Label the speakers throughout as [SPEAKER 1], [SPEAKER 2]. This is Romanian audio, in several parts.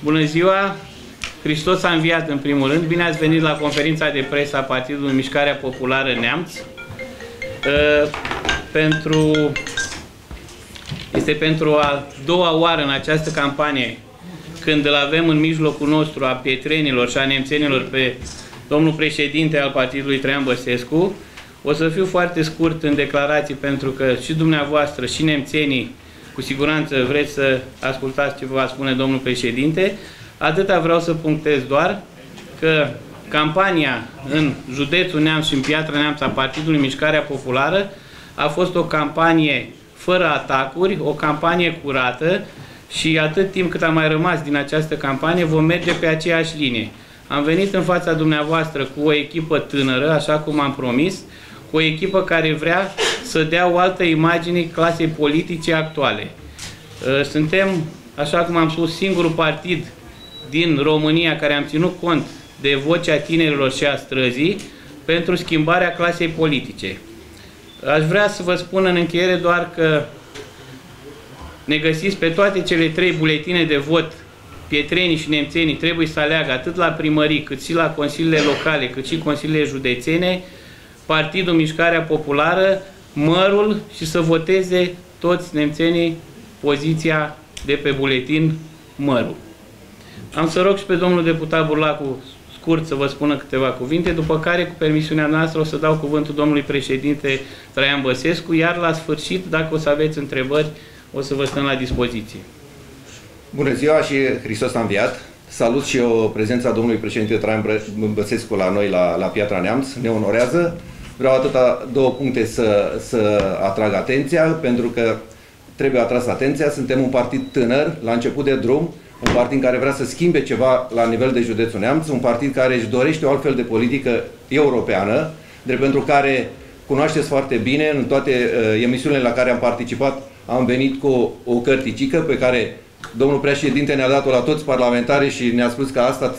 [SPEAKER 1] Bună ziua! Hristos a înviat în primul rând. Bine ați venit la conferința de presă a Partidului Mișcarea Populară Neamt. Este pentru a doua oară în această campanie când îl avem în mijlocul nostru a pietrenilor și a nemțenilor pe domnul președinte al partidului Traian Basescu. O să fiu foarte scurt în declarații pentru că și dumneavoastră și nemțenii cu siguranță vreți să ascultați ce va spune domnul președinte. Atâta vreau să punctez doar că campania în județul Neamț și în Piatra Neamț a Partidului Mișcarea Populară a fost o campanie fără atacuri, o campanie curată și atât timp cât am mai rămas din această campanie vom merge pe aceeași linie. Am venit în fața dumneavoastră cu o echipă tânără, așa cum am promis, cu o echipă care vrea să dea o altă imagine clasei politice actuale. Suntem, așa cum am spus, singurul partid din România care am ținut cont de vocea tinerilor și a străzii pentru schimbarea clasei politice. Aș vrea să vă spun în încheiere doar că ne găsiți pe toate cele 3 buletine de vot. Pietrenii și nemțenii trebuie să aleagă atât la primării, cât și la consiliile locale, cât și consiliile județene, Partidul Mișcarea Populară, mărul și să voteze toți nemțenii poziția de pe buletin mărul. Am să rog și pe domnul deputat Burlacu scurt să vă spună câteva cuvinte, după care, cu permisiunea noastră, o să dau cuvântul domnului președinte Traian Basescu, iar la sfârșit, dacă o să aveți întrebări, o să vă stăm la dispoziție. Bună ziua și Hristos a înviat! Salut și eu prezența domnului președinte Traian Basescu la noi, la Piatra Neamț. Ne onorează. Vreau atâta 2 puncte să atrag atenția, pentru că trebuie atras atenția. Suntem un partid tânăr, la început de drum, un partid care vrea să schimbe ceva la nivel de județul Neamț, un partid care își dorește o altfel de politică europeană, drept pentru care cunoașteți foarte bine, în toate emisiunile la care am participat, am venit cu o cărticică pe care domnul președinte ne-a dat-o la toți parlamentarii și ne-a spus că asta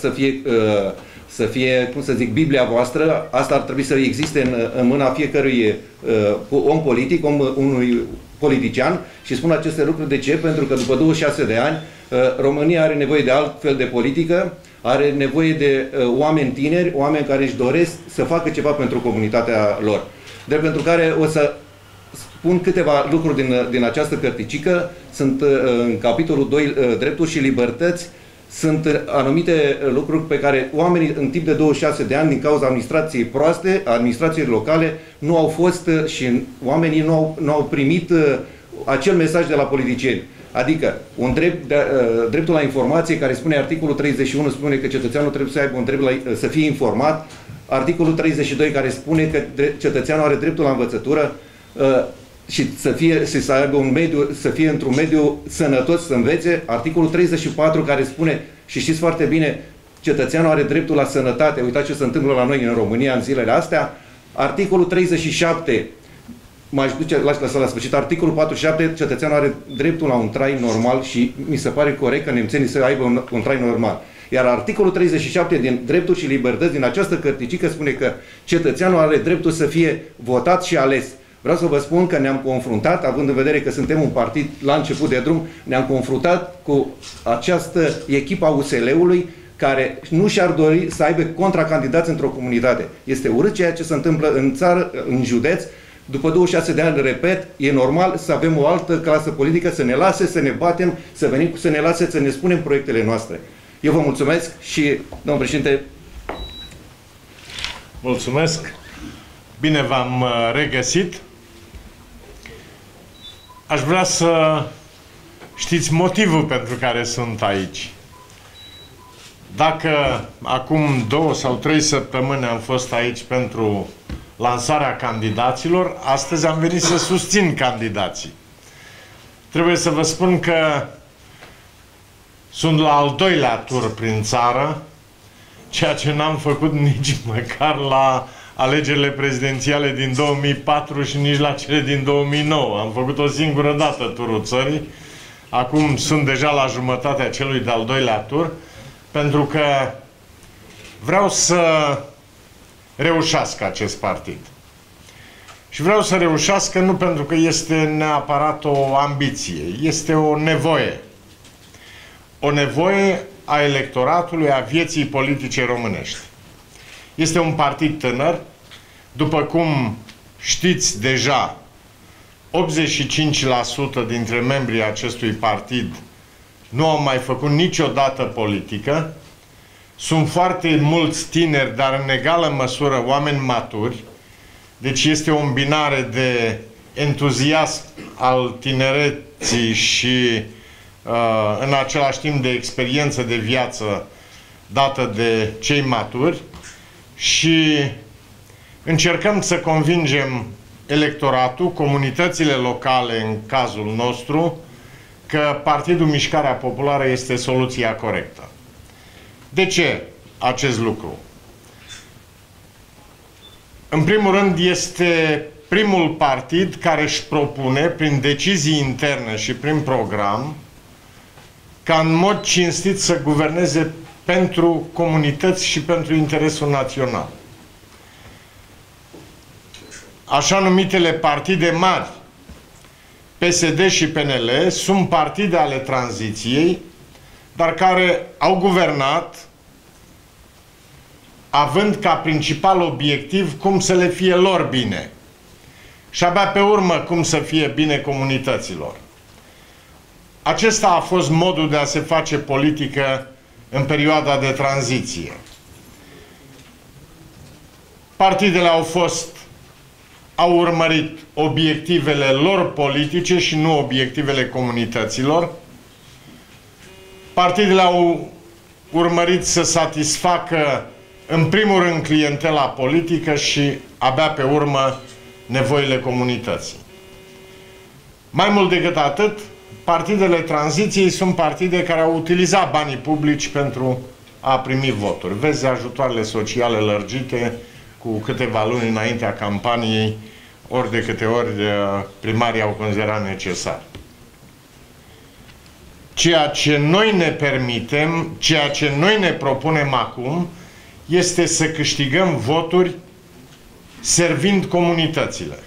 [SPEAKER 1] să fie, cum să zic, Biblia voastră. Asta ar trebui să existe în mâna fiecărui om politic, unui politician. Și spun aceste lucruri de ce? Pentru că după 26 de ani România are nevoie de altfel de politică, are nevoie de oameni tineri, oameni care își doresc să facă ceva pentru comunitatea lor. Drept pentru care o să spun câteva lucruri din această cărticică. Sunt în capitolul 2, drepturi și libertăți. Sunt anumite lucruri pe care oamenii în timp de 26 de ani, din cauza administrației proaste, administrației locale, nu au fost și oamenii nu au primit acel mesaj de la politicieni. Adică un dreptul la informație, care spune articolul 31, spune că cetățeanul trebuie să aibă un drept să fie informat. Articolul 32, care spune că cetățeanul are dreptul la învățătură și să aibă un mediu, să fie într-un mediu sănătos, să învețe. Articolul 34, care spune, și știți foarte bine, cetățeanul are dreptul la sănătate. Uitați ce se întâmplă la noi în România în zilele astea. Articolul 37, m-aș duce la sfârșit, articolul 47, cetățeanul are dreptul la un trai normal și mi se pare corect că nemțenii să aibă un trai normal. Iar articolul 37 din drepturi și libertăți, din această cărticică, spune că cetățeanul are dreptul să fie votat și ales. Vreau să vă spun că ne-am confruntat, având în vedere că suntem un partid la început de drum, ne-am confruntat cu această echipă a USL-ului care nu și-ar dori să aibă contracandidați într-o comunitate. Este urât ceea ce se întâmplă în țară, în județ. După 26 de ani, repet, e normal să avem o altă clasă politică, să ne lase să ne batem, să venim, să ne lase să ne spunem proiectele noastre. Eu vă mulțumesc și, domnul președinte...
[SPEAKER 2] Mulțumesc! Bine v-am regăsit! Aș vrea să știți motivul pentru care sunt aici. Dacă acum 2 sau 3 săptămâni am fost aici pentru lansarea candidaților, astăzi am venit să susțin candidații. Trebuie să vă spun că sunt la al 2-lea tur prin țară, ceea ce n-am făcut nici măcar la alegerile prezidențiale din 2004 și nici la cele din 2009. Am făcut o singură dată turul țării. Acum sunt deja la jumătatea celui de-al 2-lea tur, pentru că vreau să reușească acest partid. Și vreau să reușească nu pentru că este neapărat o ambiție, este o nevoie. O nevoie a electoratului, a vieții politice românești. Este un partid tânăr, după cum știți deja, 85% dintre membrii acestui partid nu au mai făcut niciodată politică. Sunt foarte mulți tineri, dar în egală măsură oameni maturi. Deci este o îmbinare de entuziasm al tinereții și în același timp de experiență de viață dată de cei maturi și încercăm să convingem electoratul, comunitățile locale în cazul nostru, că Partidul Mișcarea Populară este soluția corectă. De ce acest lucru? În primul rând, este primul partid care își propune, prin decizii interne și prin program, ca în mod cinstit să guverneze pentru comunități și pentru interesul național. Așa numitele partide mari, PSD și PNL, sunt partide ale tranziției, dar care au guvernat având ca principal obiectiv cum să le fie lor bine și abia pe urmă cum să fie bine comunităților. Acesta a fost modul de a se face politică în perioada de tranziție. Partidele au urmărit obiectivele lor politice și nu obiectivele comunităților. Partidele au urmărit să satisfacă în primul rând clientela politică și abia pe urmă nevoile comunității. Mai mult decât atât, partidele tranziției sunt partide care au utilizat banii publici pentru a primi voturi. Vezi ajutoarele sociale lărgite cu câteva luni înaintea campaniei, ori de câte ori primarii au considerat necesar. Ceea ce noi ne permitem, ceea ce noi ne propunem acum, este să câștigăm voturi servind comunitățile.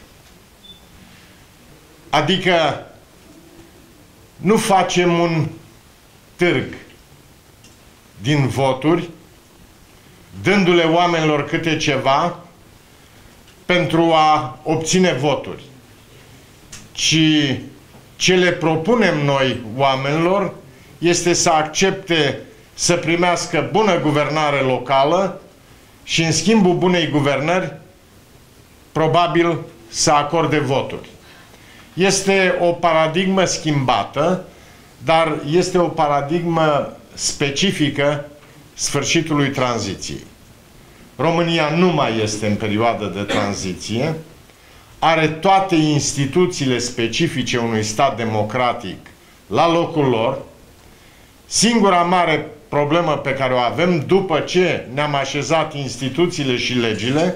[SPEAKER 2] Adică nu facem un târg din voturi, dându-le oamenilor câte ceva pentru a obține voturi, ci ce le propunem noi oamenilor este să accepte să primească bună guvernare locală și în schimbul bunei guvernări probabil să acorde voturi. Este o paradigmă schimbată, dar este o paradigmă specifică sfârșitului tranziției. România nu mai este în perioadă de tranziție, are toate instituțiile specifice unui stat democratic la locul lor. Singura mare problemă pe care o avem după ce ne-am așezat instituțiile și legile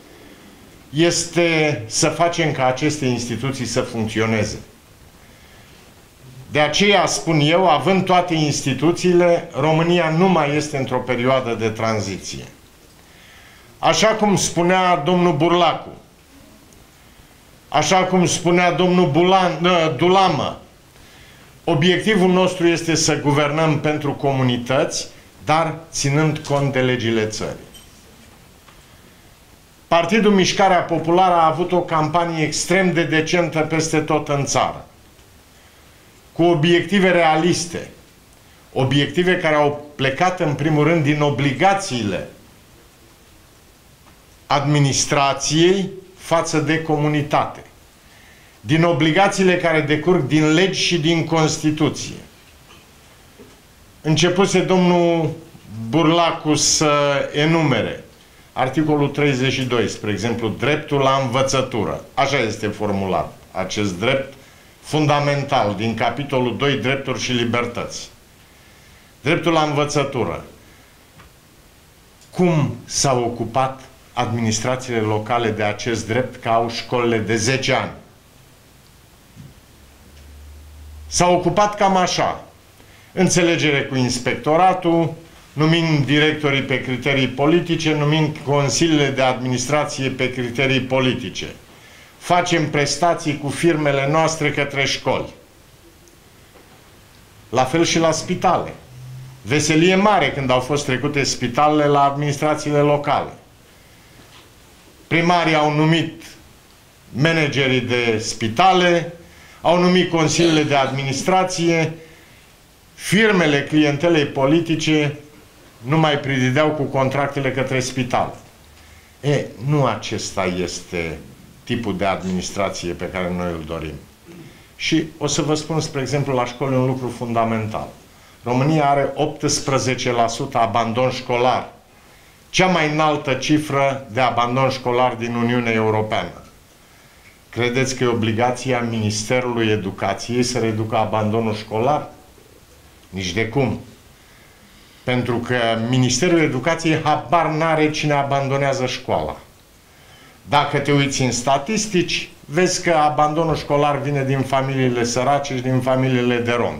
[SPEAKER 2] este să facem ca aceste instituții să funcționeze. De aceea spun eu, având toate instituțiile, România nu mai este într-o perioadă de tranziție. Așa cum spunea domnul Burlacu, așa cum spunea domnul Dulamă, obiectivul nostru este să guvernăm pentru comunități, dar ținând cont de legile țării. Partidul Mișcarea Populară a avut o campanie extrem de decentă peste tot în țară, cu obiective realiste, obiective care au plecat în primul rând din obligațiile administrației față de comunitate, din obligațiile care decurg din legi și din Constituție. Începuse domnul Burlacu să enumere articolul 32, spre exemplu, dreptul la învățătură. Așa este formulat acest drept fundamental din capitolul 2, drepturi și libertăți. Dreptul la învățătură. Cum s-au ocupat administrațiile locale de acest drept, că au școlile de 10 ani? S-au ocupat cam așa. Înțelegere cu inspectoratul, numind directorii pe criterii politice, numind consiliile de administrație pe criterii politice. Facem prestații cu firmele noastre către școli. La fel și la spitale. Veselie mare când au fost trecute spitalele la administrațiile locale. Primarii au numit managerii de spitale, au numit consiliile de administrație, firmele clientelei politice nu mai pridideau cu contractele către spital. Nu acesta este tipul de administrație pe care noi îl dorim. Și o să vă spun, spre exemplu, la școli un lucru fundamental. România are 18% abandon școlar. Cea mai înaltă cifră de abandon școlar din Uniunea Europeană. Credeți că e obligația Ministerului Educației să reducă abandonul școlar? Nici de cum. Pentru că Ministerul Educației habar n-are cine abandonează școala. Dacă te uiți în statistici, vezi că abandonul școlar vine din familiile sărace și din familiile de romi.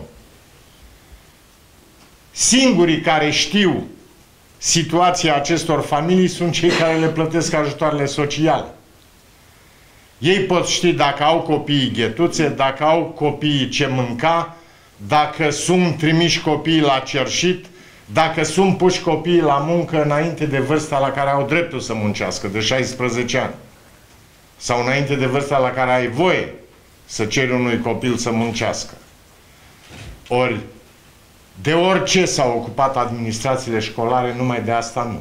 [SPEAKER 2] Singurii care știu situația acestor familii sunt cei care le plătesc ajutoarele sociale. Ei pot ști dacă au copiii ghetuțe, dacă au copiii ce mânca, dacă sunt trimiși copiii la cerșit, dacă sunt puși copiii la muncă înainte de vârsta la care au dreptul să muncească, de 16 ani. Sau înainte de vârsta la care ai voie să ceri unui copil să muncească. Ori, de orice s-au ocupat administrațiile școlare, numai de asta nu.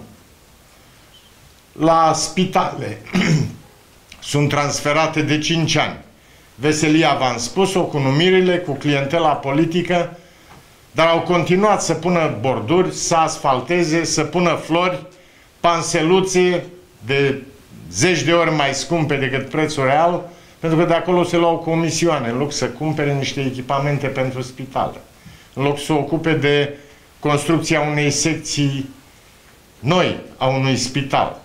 [SPEAKER 2] La spitale sunt transferate de 5 ani. Veselia, v-am spus-o, cu numirile, cu clientela politică, dar au continuat să pună borduri, să asfalteze, să pună flori, panseluțe de zeci de ori mai scumpe decât prețul real, pentru că de acolo se luau comisioane, în loc să cumpere niște echipamente pentru spitale, în loc să se ocupe de construcția unei secții noi a unui spital.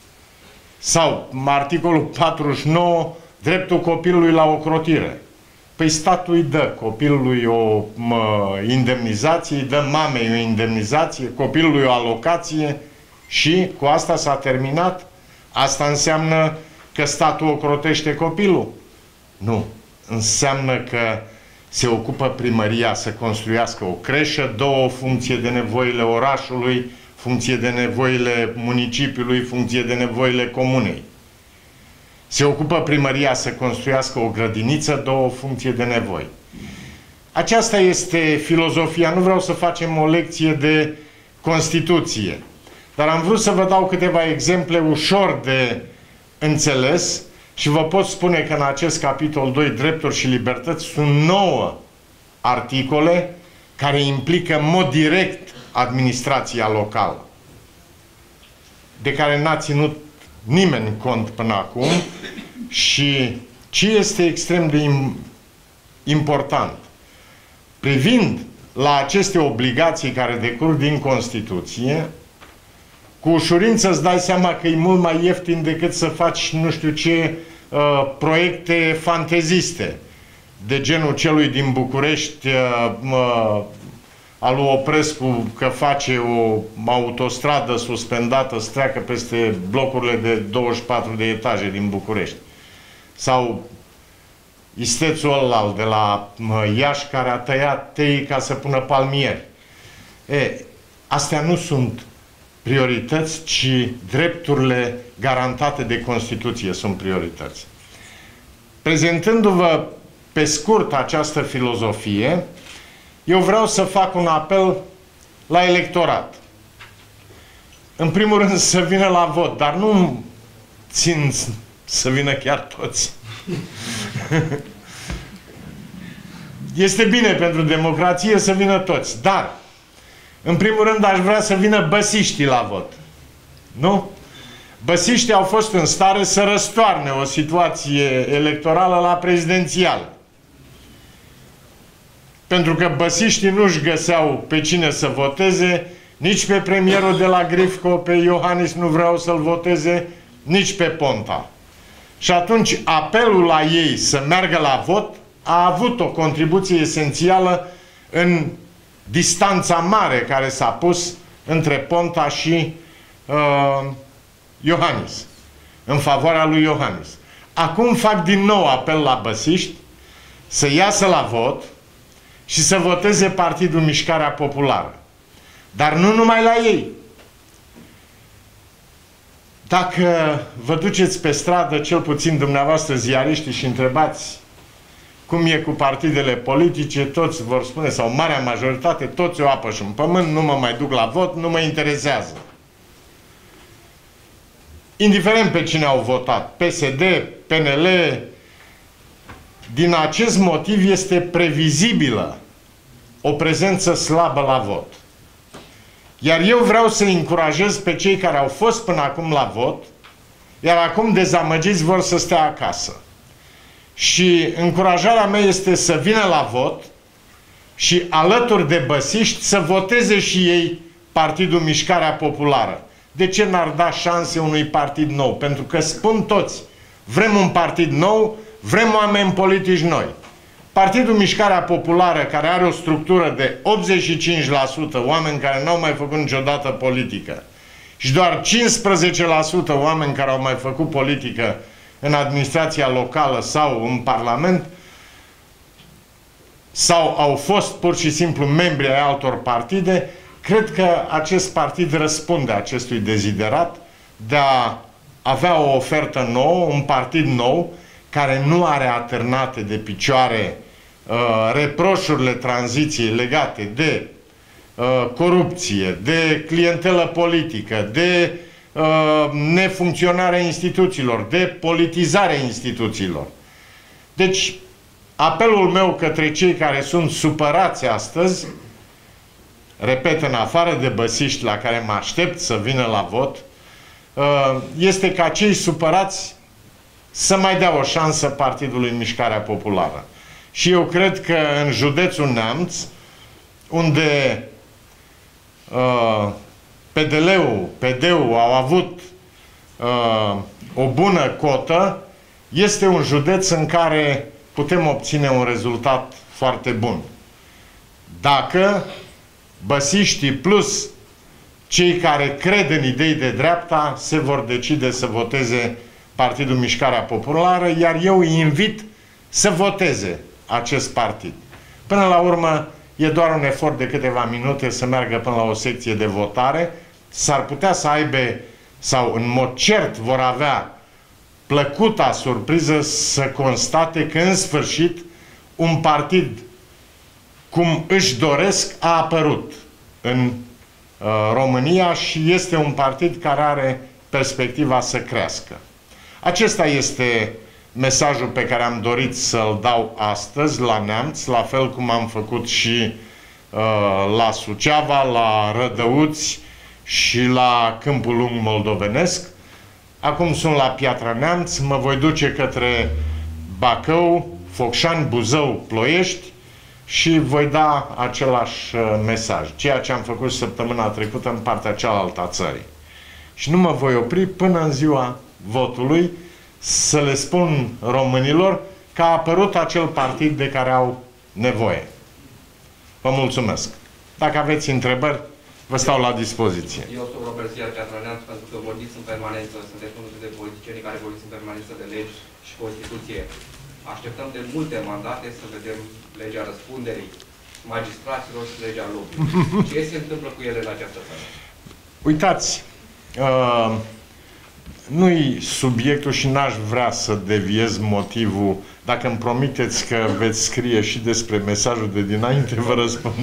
[SPEAKER 2] Sau articolul 49, dreptul copilului la ocrotire. Păi statul îi dă copilului o indemnizație, îi dă mamei o indemnizație, copilului o alocație și cu asta s-a terminat. Asta înseamnă că statul ocrotește copilul? Nu. Înseamnă că se ocupă primăria să construiască o creșă, două, funcție de nevoile orașului, funcție de nevoile municipiului, funcție de nevoile comunei. Se ocupă primăria să construiască o grădiniță, două, funcție de nevoi. Aceasta este filozofia. Nu vreau să facem o lecție de Constituție, dar am vrut să vă dau câteva exemple ușor de înțeles și vă pot spune că în acest capitol 2, drepturi și libertăți, sunt 9 articole care implică în mod direct administrația locală, de care n-a ținut nimeni cont până acum și ce este extrem de important. Privind la aceste obligații care decurg din Constituție, cu ușurință îți dai seama că e mult mai ieftin decât să faci nu știu ce proiecte fanteziste, de genul celui din București, al lui Oprescu, că face o autostradă suspendată să treacă peste blocurile de 24 de etaje din București. Sau istețul ăla de la Iași care a tăiat tei ca să pună palmieri. Astea nu sunt priorități, ci drepturile garantate de Constituție sunt priorități. Prezentându-vă pe scurt această filozofie, eu vreau să fac un apel la electorat. În primul rând să vină la vot, dar nu țin să vină chiar toți. Este bine pentru democrație să vină toți, dar în primul rând aș vrea să vină băsiștii la vot. Nu? Băsiștii au fost în stare să răstoarne o situație electorală la prezidențială. Pentru că băsiștii nu-și găseau pe cine să voteze, nici pe premierul de la Grifco, pe Iohannis nu vreau să-l voteze, nici pe Ponta. Și atunci apelul la ei să meargă la vot a avut o contribuție esențială în distanța mare care s-a pus între Ponta și Iohannis, în favoarea lui Iohannis. Acum fac din nou apel la băsiști să iasă la vot și să voteze Partidul Mișcarea Populară. Dar nu numai la ei. Dacă vă duceți pe stradă, cel puțin dumneavoastră ziariștii, și întrebați cum e cu partidele politice, toți vor spune, sau marea majoritate, toți o apă și în pământ, nu mă mai duc la vot, nu mă interesează. Indiferent pe cine au votat, PSD, PNL, din acest motiv este previzibilă o prezență slabă la vot. Iar eu vreau să încurajez pe cei care au fost până acum la vot, iar acum dezamăgiți vor să stea acasă. Și încurajarea mea este să vină la vot și alături de băsiști să voteze și ei Partidul Mișcarea Populară. De ce n-ar da șanse unui partid nou? Pentru că spun toți, vrem un partid nou, vrem oameni politici noi. Partidul Mișcarea Populară, care are o structură de 85% oameni care n-au mai făcut niciodată politică și doar 15% oameni care au mai făcut politică în administrația locală sau în Parlament, sau au fost pur și simplu membri ai altor partide, cred că acest partid răspunde acestui deziderat de a avea o ofertă nouă, un partid nou, care nu are atârnate de picioare reproșurile tranziției legate de corupție, de clientelă politică, de nefuncționarea instituțiilor, de politizarea instituțiilor. Deci, apelul meu către cei care sunt supărați astăzi, repet, în afară de băsiști la care mă aștept să vină la vot, este ca cei supărați să mai dea o șansă Partidului Mișcarea Populară. Și eu cred că în județul Neamț, unde PD-ul au avut o bună cotă, este un județ în care putem obține un rezultat foarte bun. Dacă băsiștii plus cei care cred în idei de dreapta se vor decide să voteze Partidul Mișcarea Populară, iar eu îi invit să voteze acest partid. Până la urmă, e doar un efort de câteva minute să meargă până la o secție de votare. S-ar putea să aibă, sau în mod cert vor avea plăcuta surpriză să constate că în sfârșit un partid cum își doresc a apărut în România și este un partid care are perspectiva să crească. Acesta este mesajul pe care am dorit să-l dau astăzi la Neamț, la fel cum am făcut și la Suceava, la Rădăuți și la Câmpul Lung moldovenesc. Acum sunt la Piatra Neamț, mă voi duce către Bacău, Focșani, Buzău, Ploiești și voi da același mesaj, ceea ce am făcut săptămâna trecută în partea cealaltă a țării. Și nu mă voi opri până în ziua votului să le spun românilor că a apărut acel partid de care au nevoie. Vă mulțumesc. Dacă aveți întrebări, vă stau la dispoziție.
[SPEAKER 3] Eu sunt Robert Ziar, Piatra Neamț, pentru că vorbiți în permanență, sunteți unul dintre politicienii care vorbiți în permanență de legi și Constituție. Așteptăm de multe mandate să vedem legea răspunderii magistraților și legea lobby. Ce se întâmplă cu ele în această țară?
[SPEAKER 2] Uitați, nu-i subiectul și n-aș vrea să deviez motivul. Dacă îmi promiteți că veți scrie și despre mesajul de dinainte, vă răspund.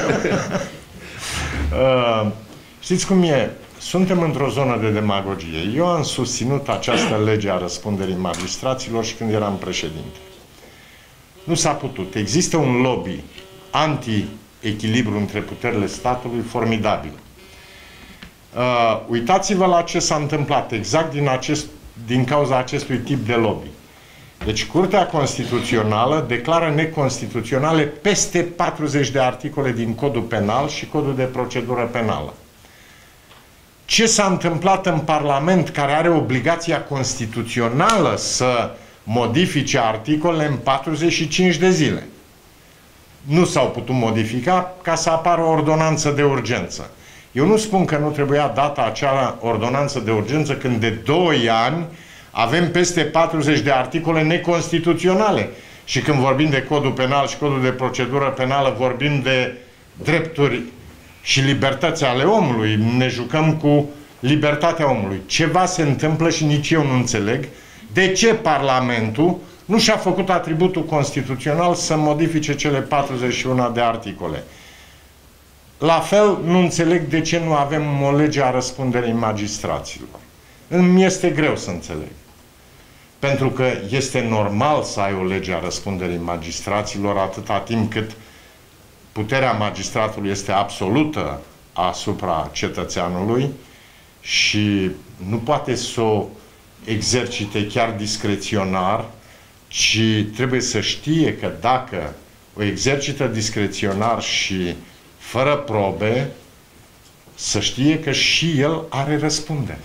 [SPEAKER 2] Știți cum e? Suntem într-o zonă de demagogie. Eu am susținut această lege a răspunderii magistraților și când eram președinte. Nu s-a putut. Există un lobby anti-echilibru între puterile statului formidabil. Uitați-vă la ce s-a întâmplat exact din cauza acestui tip de lobby. Deci Curtea Constituțională declară neconstituționale peste 40 de articole din Codul Penal și Codul de Procedură Penală. Ce s-a întâmplat în Parlament, care are obligația constituțională să modifice articole în 45 de zile? Nu s-au putut modifica ca să apară o ordonanță de urgență. Eu nu spun că nu trebuia dată acea ordonanță de urgență când de 2 ani avem peste 40 de articole neconstituționale. Și când vorbim de Codul Penal și Codul de Procedură Penală, vorbim de drepturi și libertăți ale omului, ne jucăm cu libertatea omului. Ceva se întâmplă și nici eu nu înțeleg de ce Parlamentul nu și-a făcut atributul constituțional să modifice cele 41 de articole. La fel, nu înțeleg de ce nu avem o lege a răspunderii magistraților. Îmi este greu să înțeleg. Pentru că este normal să ai o lege a răspunderii magistraților atâta timp cât puterea magistratului este absolută asupra cetățeanului și nu poate să o exercite chiar discreționar, ci trebuie să știe că dacă o exercită discreționar și fără probe, să știe că și el are răspundere.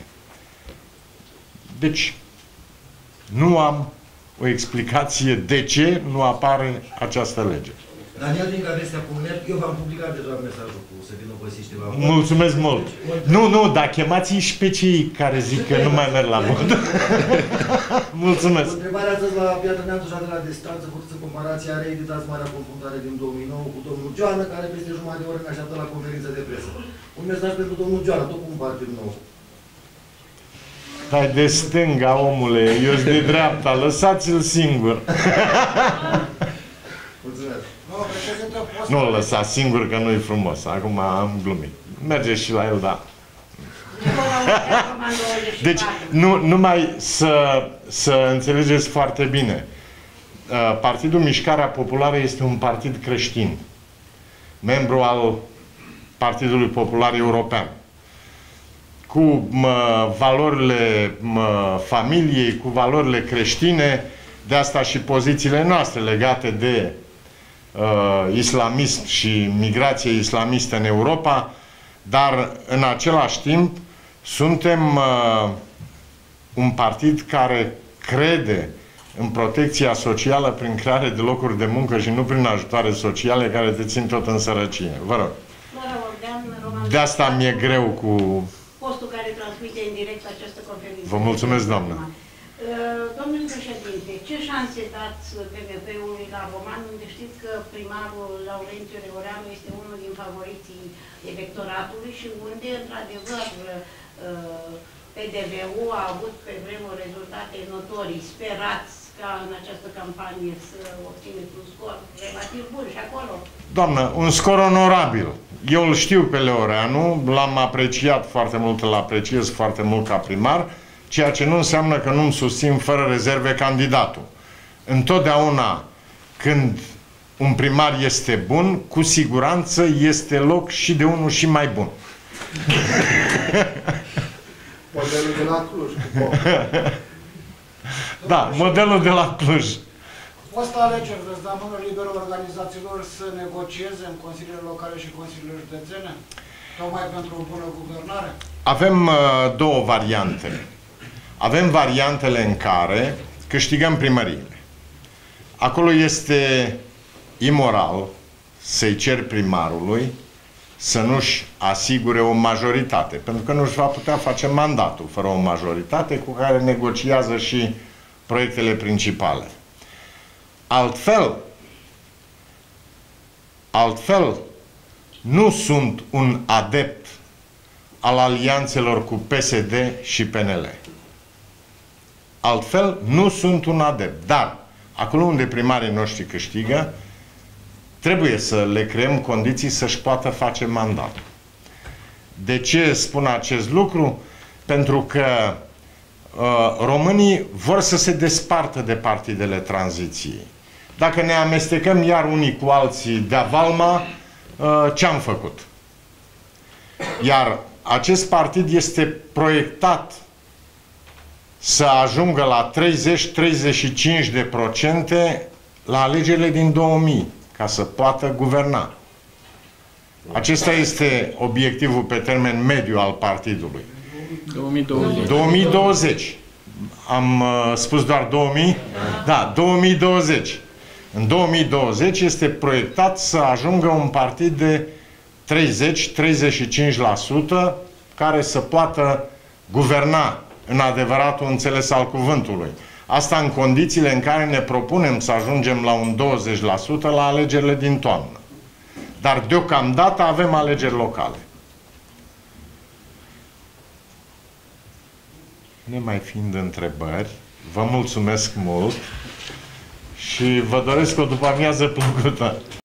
[SPEAKER 2] Deci, nu am o explicație de ce nu apare această lege.
[SPEAKER 4] Daniel din Gavestea.net, eu v-am publicat deja mesajul cu să vină păsiște la vot.
[SPEAKER 2] Mulțumesc mult! Nu, dar chemați și pe cei care zic că nu mai merg la vot. Mulțumesc!
[SPEAKER 4] Întrebarea astăzi la Piatra Neamț, de la distanță, făcută comparația, reeditați marea confruntare din 2009 cu domnul Joană, care peste jumătate de oră ne așteaptă la conferință de presă. Un mesaj pentru domnul Joană, tot cu un partid nou.
[SPEAKER 2] Stai de stânga, omule, eu sunt de dreapta, lăsați-l singur.
[SPEAKER 4] Mulțumesc.
[SPEAKER 2] Nu-l lăsa singur, că nu-i frumos. Acum am glumit. Merge și la el, da. Deci, numai să înțelegeți foarte bine. Partidul Mișcarea Populară este un partid creștin. Membru al Partidului Popular European. Cu valorile familiei, cu valorile creștine, de asta și pozițiile noastre legate de islamism și migrație islamistă în Europa, dar în același timp suntem un partid care crede în protecția socială prin creare de locuri de muncă și nu prin ajutoare sociale care te țin tot în sărăcie. Vă rog. De asta mi-e greu cu
[SPEAKER 5] postul care transmite în direct această conferință.
[SPEAKER 2] Vă mulțumesc, doamnă.
[SPEAKER 5] Domnule președinte, ce șanse dați PVP-ului la Roman, unde știți că primarul Laurențiu Reoreanu este unul din favoriții electoratului și unde, într-adevăr, PDV-ul a avut pe vremuri rezultate notorii. Sperați ca în această campanie să obțineți un scor relativ bun și acolo?
[SPEAKER 2] Doamnă, un scor onorabil. Eu îl știu pe Leoreanu, l-am apreciat foarte mult, îl apreciez foarte mult ca primar, ceea ce nu înseamnă că nu-mi susțin fără rezerve candidatul. Întotdeauna când un primar este bun, cu siguranță este loc și de unul și mai bun.
[SPEAKER 4] Modelul de la Cluj.
[SPEAKER 2] Da, modelul de la Cluj.
[SPEAKER 6] Fost alegeri, veți da mână liberă organizațiilor să negocieze în consiliile locale și consiliile județene? Tocmai pentru o bună guvernare?
[SPEAKER 2] Avem două variante. Avem variantele în care câștigăm primăriile. Acolo este imoral să-i cer primarului să nu-și asigure o majoritate, pentru că nu-și va putea face mandatul fără o majoritate cu care negociază și proiectele principale. Altfel, nu sunt un adept al alianțelor cu PSD și PNL. Altfel, nu sunt un adept. Dar, acolo unde primarii noștri câștigă, trebuie să le creăm condiții să-și poată face mandatul. De ce spun acest lucru? Pentru că românii vor să se despartă de partidele tranziției. Dacă ne amestecăm iar unii cu alții de-a valma, ce-am făcut? Iar acest partid este proiectat să ajungă la 30-35% la alegerile din 2000, ca să poată guverna. Acesta este obiectivul pe termen mediu al partidului.
[SPEAKER 1] 2020.
[SPEAKER 2] 2020. Am spus doar 2000? Da, 2020. În 2020 este proiectat să ajungă un partid de 30-35% care să poată guverna în adevăratul înțeles al cuvântului. Asta în condițiile în care ne propunem să ajungem la un 20% la alegerile din toamnă. Dar deocamdată avem alegeri locale. Nemai fiind întrebări, vă mulțumesc mult și vă doresc o după-amiază plăcută.